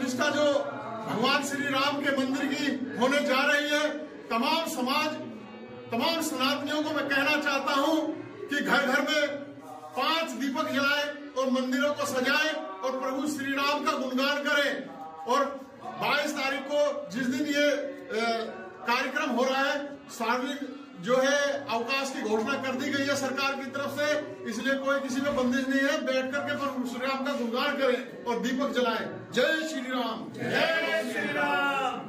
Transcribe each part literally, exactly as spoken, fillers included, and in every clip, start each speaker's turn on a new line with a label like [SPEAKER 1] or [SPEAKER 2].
[SPEAKER 1] प्रतिष्ठा जो भगवान श्री राम के मंदिर की होने जा रही है, तमाम समाज, तमाम सनातनियों को मैं कहना चाहता हूं कि घर घर में पांच दीपक जलाएं और मंदिरों को सजाएं और प्रभु श्री राम का गुणगान करें। और बाईस तारीख को जिस दिन ये कार्यक्रम हो रहा है, सार्वजनिक जो है अवकाश की घोषणा कर दी गई है सरकार की तरफ से, इसलिए कोई किसी में बंदिश नहीं है। बैठ करके प्रभु श्री राम का गुणगान करें और दीपक जलाएं। जय श्री राम, जय श्री राम।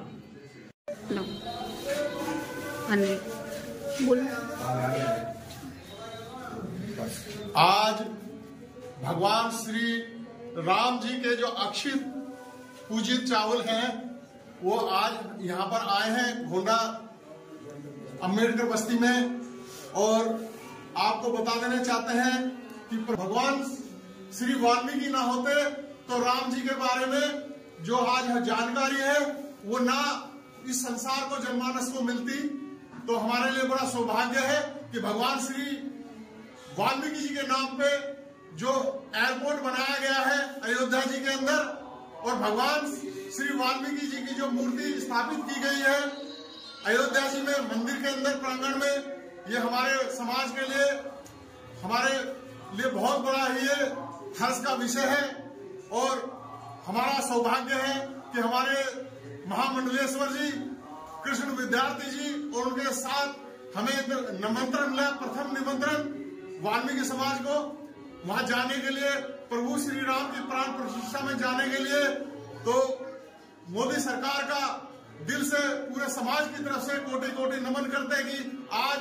[SPEAKER 1] आज भगवान श्री राम जी के जो अक्षित पूजित चावल हैं, वो आज यहाँ पर आए हैं घोंडा अम्बेडकर बस्ती में। और आपको बता देना चाहते हैं कि भगवान श्री वाल्मीकि ना होते तो राम जी के बारे में जो आज जानकारी है वो ना इस संसार को जनमानस को मिलती। तो हमारे लिए बड़ा सौभाग्य है कि भगवान श्री वाल्मीकि जी के नाम पे जो एयरपोर्ट बनाया गया है अयोध्या जी के अंदर, और भगवान श्री वाल्मीकि जी की जो मूर्ति स्थापित की गई है अयोध्या जी में मंदिर के अंदर प्रांगण में, ये हमारे समाज के लिए, हमारे लिए बहुत बड़ा ये हर्ष का विषय है। और हमारा सौभाग्य है कि हमारे महामंडलेश्वर जी, कृष्ण विद्यार्थी जी और उनके साथ हमें निमंत्रण मिला, प्रथम निमंत्रण वाल्मीकि समाज को वहां जाने के लिए, प्रभु श्री राम की प्राण प्रतिष्ठा में जाने के लिए। तो मोदी सरकार का दिल से पूरे समाज की तरफ से कोटि कोटि नमन करते हैं कि आज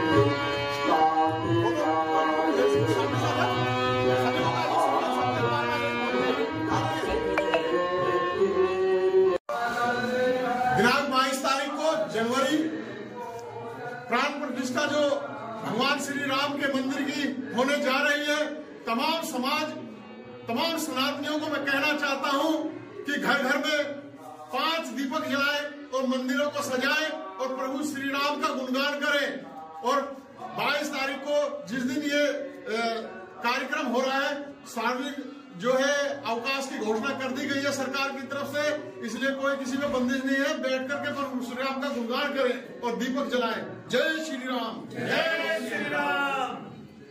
[SPEAKER 1] दिनांक बाईस तारीख को जनवरी प्राण प्रतिष्ठा जो भगवान श्री राम के मंदिर की होने जा रही है, तमाम समाज, तमाम सनातनियों को मैं कहना चाहता हूं कि घर घर में पांच दीपक जलाएं और मंदिरों को सजाएं और प्रभु श्री राम का गुणगान करें। और बाईस तारीख को जिस दिन ये कार्यक्रम हो रहा है, सार्वजनिक जो है अवकाश की घोषणा कर दी गई है सरकार की तरफ से, इसलिए कोई किसी में बंदिश नहीं है। बैठ करके प्रभु श्री राम का गुणगान करें और दीपक जलाएं। जय श्री राम, जय श्री राम।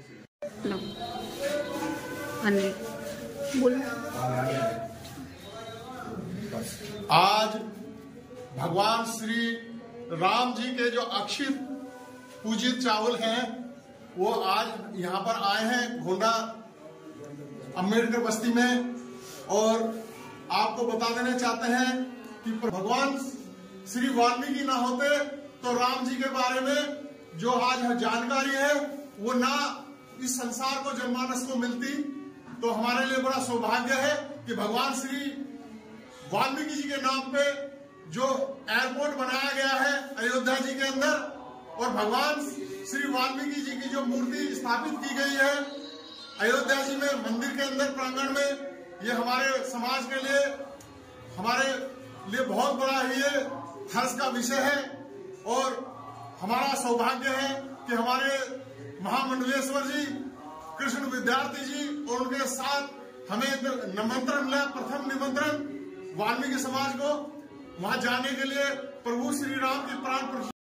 [SPEAKER 1] आज भगवान श्री राम जी के जो अक्षित पूजित चावल हैं, वो आज यहाँ पर आए हैं घोंडा अम्बेडकर बस्ती में। और आपको बता देना चाहते हैं कि भगवान श्री वाल्मीकि ना होते तो राम जी के बारे में जो आज जानकारी है वो ना इस संसार को जनमानस को मिलती। तो हमारे लिए बड़ा सौभाग्य है कि भगवान श्री वाल्मीकि जी के नाम पे जो एयरपोर्ट बनाया गया है अयोध्या जी के अंदर, और भगवान श्री वाल्मीकि जी की जो मूर्ति स्थापित की गई है अयोध्या जी में मंदिर के अंदर प्रांगण में, ये हमारे समाज के लिए, हमारे लिए बहुत बड़ा ये हर्ष का विषय है। और हमारा सौभाग्य है कि हमारे महामंडलेश्वर जी, कृष्ण विद्यार्थी जी और उनके साथ हमें निमंत्रण मिला, प्रथम निमंत्रण वाल्मीकि समाज को वहां जाने के लिए, प्रभु श्री राम की प्राण